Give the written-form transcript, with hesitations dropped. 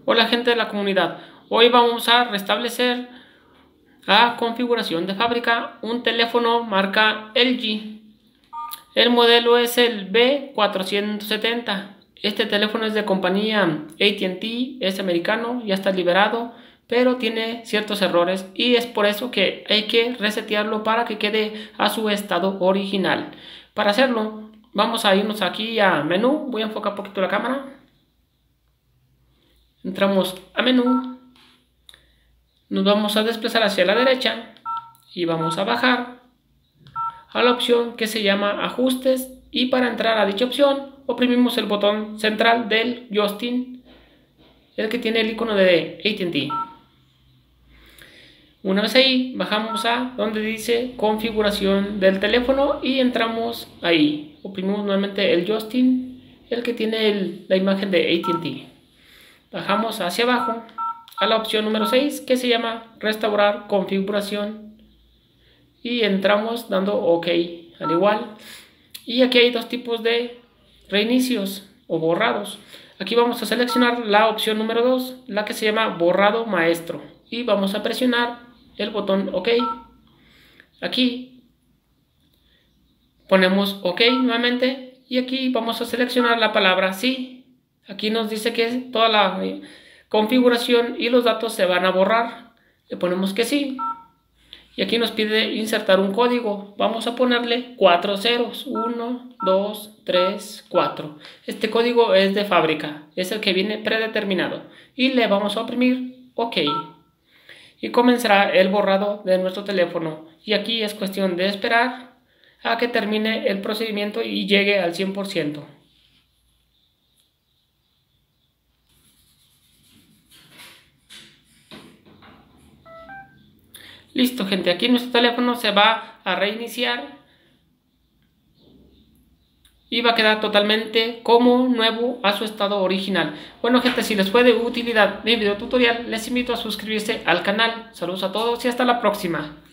Hola gente de la comunidad, hoy vamos a restablecer a configuración de fábrica un teléfono marca LG. El modelo es el B470. Este teléfono es de compañía AT&T, es americano, ya está liberado, pero tiene ciertos errores y es por eso que hay que resetearlo para que quede a su estado original. Para hacerlo vamos a irnos aquí a menú, voy a enfocar un poquito la cámara. Entramos a menú, nos vamos a desplazar hacia la derecha y vamos a bajar a la opción que se llama ajustes, y para entrar a dicha opción oprimimos el botón central del joystick, el que tiene el icono de AT&T. Una vez ahí bajamos a donde dice configuración del teléfono y entramos ahí, oprimimos nuevamente el joystick, el que tiene la imagen de AT&T. Bajamos hacia abajo a la opción número 6 que se llama restaurar configuración y entramos dando OK al igual. Y aquí hay dos tipos de reinicios o borrados. Aquí vamos a seleccionar la opción número 2, la que se llama borrado maestro, y vamos a presionar el botón OK. Aquí ponemos OK nuevamente y aquí vamos a seleccionar la palabra sí. Aquí nos dice que toda la configuración y los datos se van a borrar. Le ponemos que sí. Y aquí nos pide insertar un código. Vamos a ponerle 4 ceros. 1, 2, 3, 4. Este código es de fábrica. Es el que viene predeterminado. Y le vamos a oprimir OK. Y comenzará el borrado de nuestro teléfono. Y aquí es cuestión de esperar a que termine el procedimiento y llegue al 100%. Listo gente, aquí nuestro teléfono se va a reiniciar y va a quedar totalmente como nuevo a su estado original. Bueno gente, si les fue de utilidad mi video tutorial, les invito a suscribirse al canal. Saludos a todos y hasta la próxima.